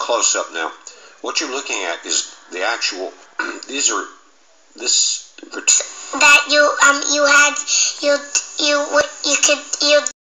close up now. What you're looking at is the actual. These are this. That you had you could